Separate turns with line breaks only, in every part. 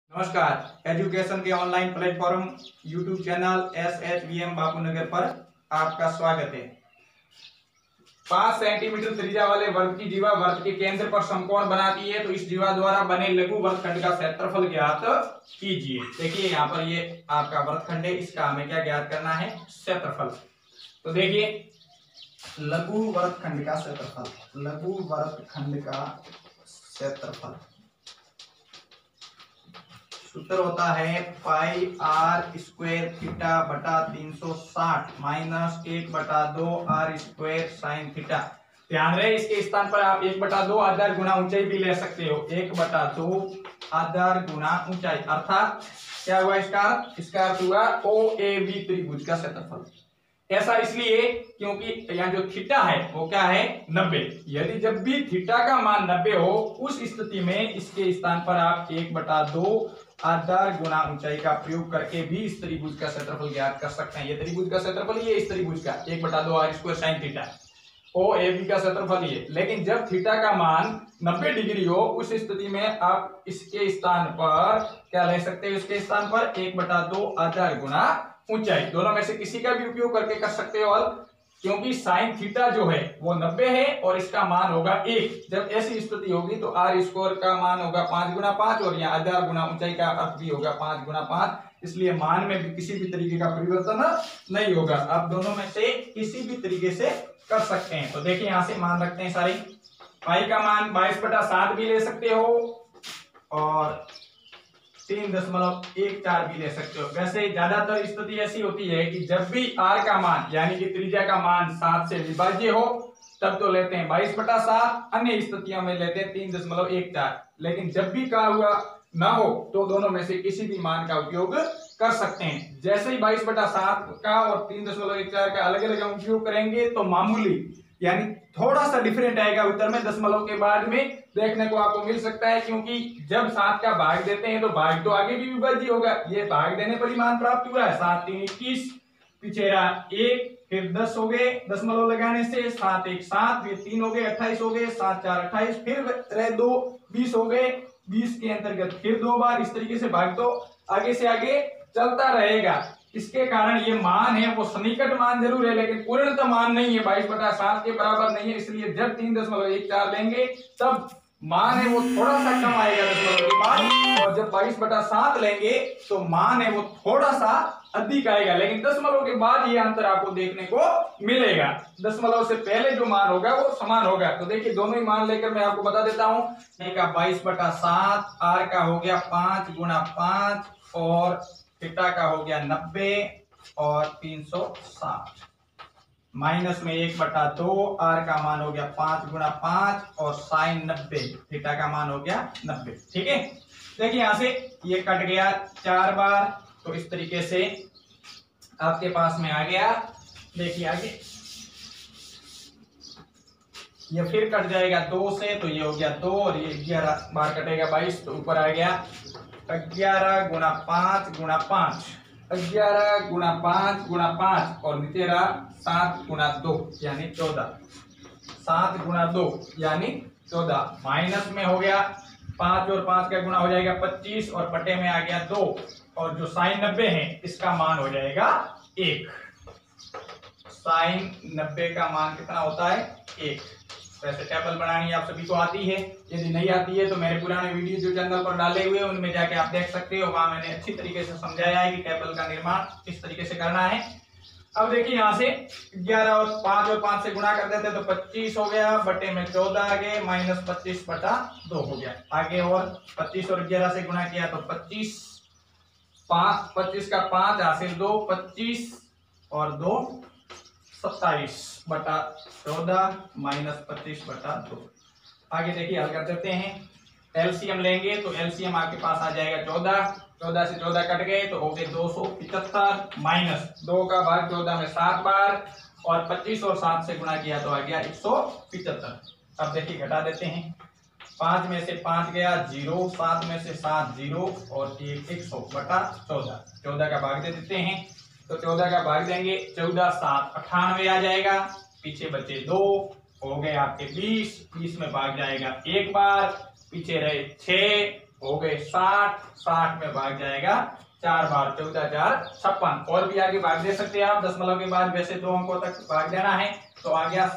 नमस्कार, एजुकेशन के online platform YouTube channel SHVM Bapunagar पर आपका स्वागत है। 5 सेंटीमीटर त्रिज्या वाले वर्ग की जीवा वर्ग के केंद्र पर समकोण बनाती है, तो इस जीवा द्वारा बने लघु वर्गखंड का क्षेत्रफल ज्ञात कीजिए। देखिए यहाँ पर ये आपका वर्गखंड है, इसका हमें क्या ज्ञात करना है? क्षेत्रफल। तो देखिए लघु वर्गखंड का क्षेत्रफल, लघु वर्गखंड का क्षेत्रफल सूत्र होता है पाई r स्क्वायर थीटा बटा 360 minus 1/2 r square sine theta. ध्यान रहे इसके स्थान पर आप 1/2 आधार गुना ऊंचाई भी ले सकते हो। 1/2 आधार गुना ऊंचाई अर्थात क्या हुआ इसका अर्थ हुआ OAB त्रिभुज का क्षेत्रफल। ऐसा इसलिए क्योंकि यहाँ जो थीटा है वो क्या है? 90। यदि जब भी थीटा का मान 90 हो, उस स्थिति में इसके स्थान पर आप 1/2 आधार गुना ऊंचाई का प्रयोग करके भी इस त्रिभुज का क्षेत्रफल ज्ञात कर सकते हैं। ये त्रिभुज का क्षेत्रफल ये इस त्रिभुज का 1/2 r square sine theta OAB का क्षेत्रफल ये। लेकिन जब थीटा का मान 90 डिग्री हो, उस स्थिति में आप इसके स्थान पर क्या ले सकते हो? इसके स्थान पर 1/2 आधार गुना ऊंचाई, दोनों में से किसी का भी उपयोग करके कर सकते हो। क्योंकि साइन थीटा जो है वो 90 है और इसका मान होगा 1। जब ऐसी स्थिति होगी तो r स्क्वायर का मान होगा 5 गुना 5 और यहाँ आधार गुना ऊंचाई का अर्थ भी होगा 5 गुना 5। इसलिए मान में भी किसी भी तरीके का परिवर्तन नहीं होगा। आप दोनों में से किसी भी तरीके से कर सकते हैं। तो देखिए यहाँ से मान रखते हैं सारी। पाई का मान 22/7 भी ले सकते हो और 3.14 भी ले सकते हो। वैसे ज्यादातर स्थिति ऐसी होती है कि जब भी r का मान यानी कि त्रिज्या का मान 7 से विभाज्य हो तब तो लेते हैं 22/7, अन्य स्थितियों में लेते हैं 3.14। लेकिन जब भी कहा हुआ ना हो तो दोनों में से किसी भी मान का उपयोग कर सकते हैं। जैसे ही 22/7 का और 3.14 का अलग अलग उपयोग करेंगे तो मामूली यानी थोड़ा सा डिफरेंट आएगा उत्तर में, दशमलव के बाद में देखने को आपको मिल सकता है। क्योंकि जब 7 का भाग देते हैं तो भाग तो आगे भी विभाज्य होगा। ये भाग देने पर ही मान प्राप्त हुआ है। 7 3 21, पीछे रहा 1, फिर 10 हो गए दशमलव लगाने से, 7 1 7, फिर 3 हो गए 28 हो गए, 7 4 28, फिर रहे 2 20 हो गए। 20 के अंतर्गत फिर 2 बार। इस तरीके से भाग तो आगे से आगे चलता रहेगा। इसके कारण ये मान है वो सन्निकट मान जरूर है लेकिन पूर्णतः मान नहीं है, 22/7 के बराबर नहीं है। इसलिए जब 3.14 लेंगे तब मान है वो थोड़ा सा कम आएगा दशमलव के बाद, और जब 22/7 लेंगे तो मान है वो थोड़ा सा अधिक आएगा। लेकिन दशमलव के बाद ये अंतर आपको देखने को मिलेगा। दशमलव से पहले जो मान होगा वो समान होगा। तो देखिए दोनों ही मान लेकर मैं आपको बता देता हूँ। 22/7, r का हो गया 5 गुना 5 और थीटा का हो गया 90 और 360, माइनस में 1/2, r का मान हो गया 5 गुना 5 और साइन 90, थीटा का मान हो गया 90। ठीक है, देखिए यहां से ये कट गया 4 बार, तो इस तरीके से आपके पास में आ गया। देखिए आगे ये फिर कट जाएगा 2 से, तो ये हो गया 2 और ये 11 बार कटेगा 22, तो ऊपर आ गया 11 गुना 5 गुना 5, 11 गुना 5 गुना 5 और नीचे रहा 7 गुना 2 यानी 14, 7 गुना 2 यानी 14। माइनस में हो गया 5 और 5 का गुना हो जाएगा 25 और पटे में आ गया 2 और जो साइन 90 है इसका मान हो जाएगा 1। साइन 90 का मान कितना होता है? 1। वैसे टेबल बनानी आप सभी को आती है, यदि नहीं आती है तो मेरे पुराने वीडियो जो चैनल पर डाले हुए हैं उनमें जाके आप देख सकते हो। वहां मैंने अच्छी तरीके से समझाया है कि टेबल का निर्माण किस तरीके से करना है। अब देखिए यहाँ से 11 और 5 से गुणा कर देते तो 25 हो गया, बटे में 14 आ गए, माइनस 25/2 हो गया आगे। और 25 और 11 से गुणा किया तो 25 का 5 हासिल 2, 25 और 2 27/14 माइनस 25/2। आगे देखिए हल कर देते हैं। एलसीएम लेंगे तो एलसीएम आपके पास आ जाएगा 14 से 14 कट गए तो हो गए 275, माइनस 2 का भाग 14 में 7 बार और 25 और 7 से गुणा किया तो आ गया 175। अब देखिए घटा देते हैं। 5 में से 5 गया 0, 7 में से 7 0 और 100/14। 14 का भाग दे देते हैं तो 14 का भाग देंगे 14 7 98 आ जाएगा, पीछे बचे 2 हो गए आपके 20 में भाग जाएगा 1 बार, पीछे रहे 6 हो गए 60, 60 में भाग जाएगा 4 बार, 14 4 56। और भी आगे भाग दे सकते हैं आप दशमलव के बाद, वैसे 2 अंकों तक भाग देना है। तो आ गया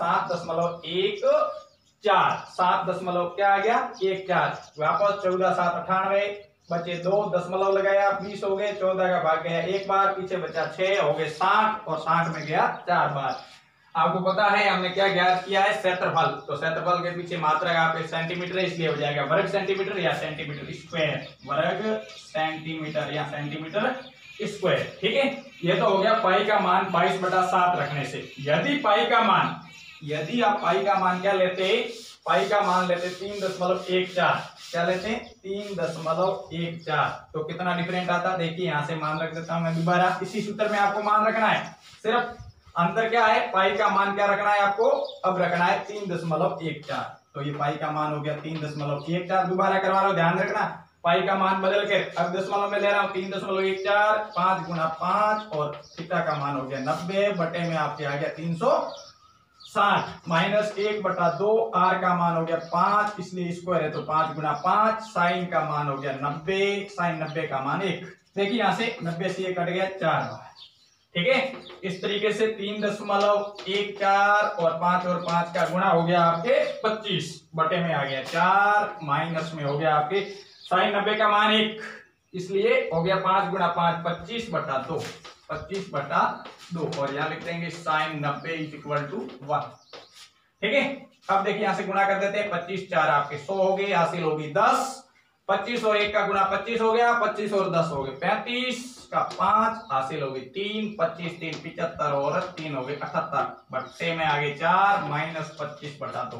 7.14, 7 दशमलव क्या आ गया 14, वापस 14 7 98, बचे 2 दशमलव लगाया 20 हो गए, 14 का भाग गया 1 बार, पीछे बचा 6 हो गए 60, और 60 में गया 4 बार। आपको पता है हमने क्या ज्ञात किया है, क्षेत्रफल। तो क्षेत्रफल के पीछे मात्रा आपके सेंटीमीटर है, इसलिए हो जाएगा वर्ग सेंटीमीटर या सेंटीमीटर स्क्वायर, वर्ग सेंटीमीटर या सेंटीमीटर स्क्वायर। ठीक है, ये तो हो गया पाई का मान 22/7 रखने से। यदि पाई का मान, यदि आप पाई का मान क्या लेते, पाई का मान लेते 3.14, क्या लेते 3.14, तो कितना डिफरेंट आता, देखिए यहां से मान रख देता हूं मैं दोबारा, इसी सूत्र में आपको मान रखना है, सिर्फ अंतर क्या है, पाई का मान क्या रखना है आपको, अब रखना है 3.14। तो ये पाई का मान हो गया 3.14, दोबारा करवा लो, ध्यान रखना पाई का मान बदल के अब दशमलव में ले रहा हूं 3.14, 5 गुना 5, और थीटा का मान हो गया 90 बटे में आपके आ गया 360, माइनस 1/2, आर का मान हो गया 5, इसलिए स्क्वायर है तो 5 गुना 5, साइन का मान हो गया 90, साइन 90 का मान 1। देखिए यहां से 90 से 1 कट गया 4 बार। ठीक है, इस तरीके से 3.14 और 5 और 5 का गुणा हो गया आपके 25 बटे में आ गया 4, माइनस में हो गया आपके साइन 90 का मान 1, इसलिए हो गया 5 गुना 5 25/2, 25/2, और यहां लिख देंगे साइन 90 = 1। ठीक है, अब देखिए यहां से गुणा कर देते हैं, 25 4 आपके 100 हो गए, हासिल होगी 10, 25 और 1 का गुणा 25 हो गया, 25 और 10 हो गए 35 का 5, हासिल हो गई 3, 25 3 75, और 3 हो गए 78 बट्टे में आगे 4, माइनस 25/2,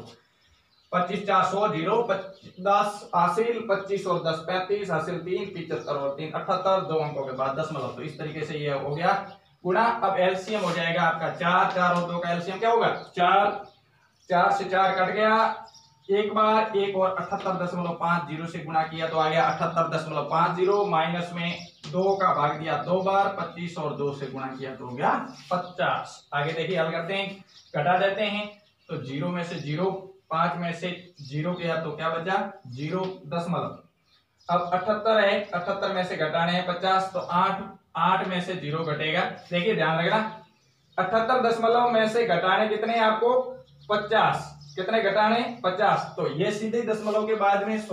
25 4 100 0, 10 हासिल, 25 और 10 35, हासिल 3, 75 और 3 78, 2 अंकों के बाद दशमलव। तो इस तरीके से ये हो गया गुणा। अब एलसीएम हो जाएगा आपका 4, 4 और 2 का एलसीएम क्या होगा 4, 4 से 4 कट गया, एक बार 1 और 78.50 से गुणा किया तो आ गया 78.50, माइनस में 2 का भाग दिया 2 बार, 25 और 2 से गुणा किया तो हो गया 50। आगे देखिए हल करते हैं, घटा देते हैं, तो 0 में से 0, 5 में से 0 गया तो क्या बचा 0 दशमलव। अब 78 है, 78 में से घटाने हैं 50, तो 8 में से 0 घटेगा। देखिए ध्यान रखना, 78 दशमलव में से घटाने कितने आपको 50, कितने घटाने 50, तो ये सीधे दशमलव के बाद में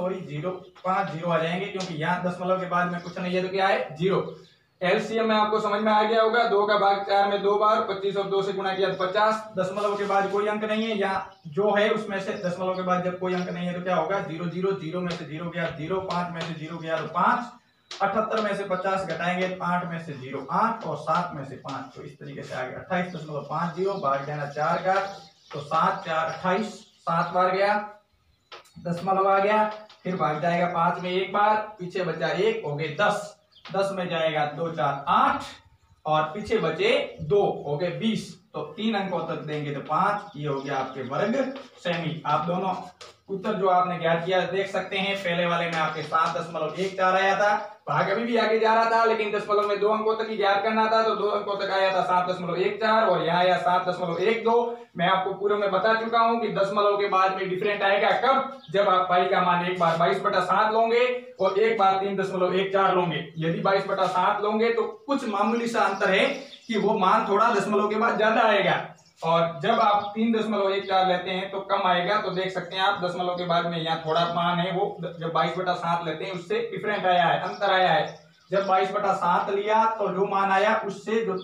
5 0 आ जाएंगे, क्योंकि यहाँ दशमलव के बाद में कुछ नहीं है तो क्या है 0। एलसीएम में आपको समझ में आ गया होगा, 2 का भाग 4 में 2 बार, 25 और 2 से गुणा किया तो 50, दशमलव के बाद कोई अंक नहीं है, यहाँ जो है उसमें से दशमलव के बाद जब कोई अंक नहीं है तो क्या होगा 0 0, 0 में से 0 गया 0, 5 में से 0 गया तो 5, 78 में से 50 घटाएंगे तो 8 में से 0 8, और 7 में से 5, तो इस तरीके से आ गया 28.50, भाग देना 4 का, तो 7 4 28, 7 बार गया, दशमलव आ गया, फिर भाग जाएगा 5 में 1 बार, पीछे बचा 1 हो गए 10, 10 में जाएगा 2 4 8, और पीछे बचे 2 हो गए 20, तो 3 अंकों तक देंगे तो 5, ये हो गया आपके वर्ग सेमी। आप दोनों उत्तर जो आपने ज्ञात किया देख सकते हैं, पहले वाले में आपके 7.14 आया था, भाग अभी भी आगे जा रहा था, लेकिन दशमलव में 2 अंकों तक ही ज्ञात करना था, तो 2 अंकों तक आया था 7.14, और यहाँ आया 7.12। मैं आपको पूर्व में बता चुका हूं कि दशमलव के बाद में डिफरेंट आएगा कब, जब आप पाई का मान एक बार 22/7 लोगे और एक बार 3.14 लोगे। यदि 22/7 लोगे तो कुछ मामूली सा अंतर है कि वो मान थोड़ा दशमलव के बाद ज्यादा आएगा, और जब आप 3.14 लेते हैं तो कम आएगा। तो देख सकते हैं आप दशमलव के बाद में यहाँ थोड़ा मान है, वो जब 22/7 लेते हैं उससे डिफरेंट आया है, अंतर आया है। जब 22/7 लिया तो जो मान आया उससे जो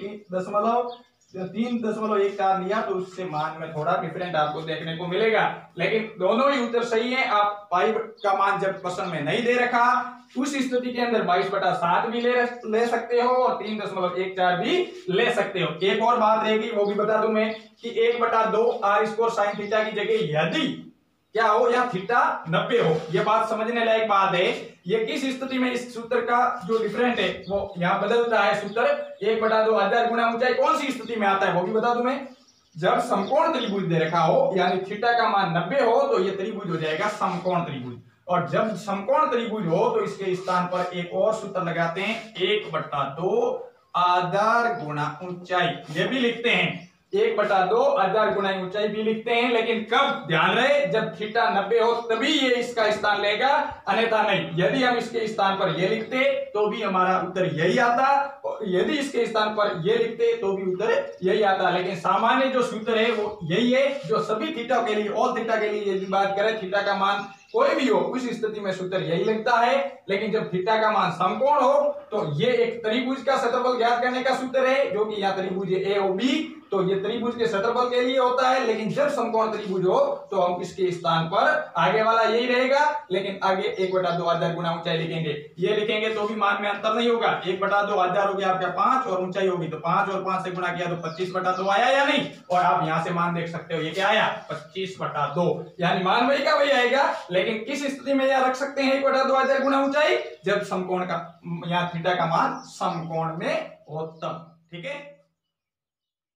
3.14 लिया तो उससे मान में थोड़ा डिफरेंट आपको देखने को मिलेगा, लेकिन दोनों ही उत्तर सही है। आप पाई का मान जब क्वेश्चन में नहीं दे रखा उस स्थिति के अंदर 22/7 भी ले सकते हो और 3.14 भी ले सकते हो। एक और बात रहेगी, वो भी बता दूं मैं कि 1/2 r² sin थीटा की जगह यदि क्या हो या थीटा 90 हो, यह बात समझने लायक बात है। ये किस स्थिति में इस सूत्र का जो डिफरेंट है वो यहाँ बदलता है सूत्र 1/2 आधार गुणा ऊंचाई, कौन सी स्थिति में आता है वो भी बता दूं मैं। जब समकोण त्रिभुज दे रखा हो यानी थीटा का मान 90 हो तो ये त्रिभुज हो जाएगा समकोण त्रिभुज, और जब समकोण त्रिभुज हो तो इसके स्थान पर एक और सूत्र लगाते हैं 1/2 आधार गुणा ऊंचाई। ये भी लिखते हैं 1/2 आधार गुना ऊंचाई भी लिखते हैं, लेकिन कब, ध्यान रहे, जब थीटा 90 हो तभी ये इसका स्थान लेगा, अन्यथा नहीं। यदि हम इसके स्थान पर ये लिखते तो भी हमारा उत्तर यही आता, और यदि इसके स्थान पर ये लिखते तो भी उत्तर यही आता। लेकिन सामान्य जो सूत्र है वो यही है, जो सभी थीटा के लिए, ऑल थीटा के लिए यदि बात करें, थीटा का मान कोई भी हो उस स्थिति में सूत्र यही लगता है। लेकिन जब थीटा का मान समकोण हो तो ये एक त्रिभुज का क्षेत्रफल ज्ञात करने का सूत्र है, जो कि यहाँ त्रिभुज है ए और बी, तो ये त्रिभुज के क्षेत्रफल के लिए होता है। लेकिन जब समकोण त्रिभुज हो तो हम इसके स्थान पर आगे वाला यही रहेगा, लेकिन आगे 1/2 आधार गुना ऊंचाई लिखेंगे। ये लिखेंगे तो भी मान में अंतर नहीं होगा। 1/2 आधार हो गया आपका 5 और ऊंचाई होगी तो 5 और 5 से गुणा किया तो 25/2 आया या नहीं। और आप यहां से मान देख सकते हो, ये क्या आया, 25/2, यानी मान वही का वही आएगा। लेकिन किस स्थिति में यह रख सकते हैं 1/2 आधार गुना ऊंचाई, जब समकोण का, यहाँ थीटा का मान समकोण में हो तब। ठीक है।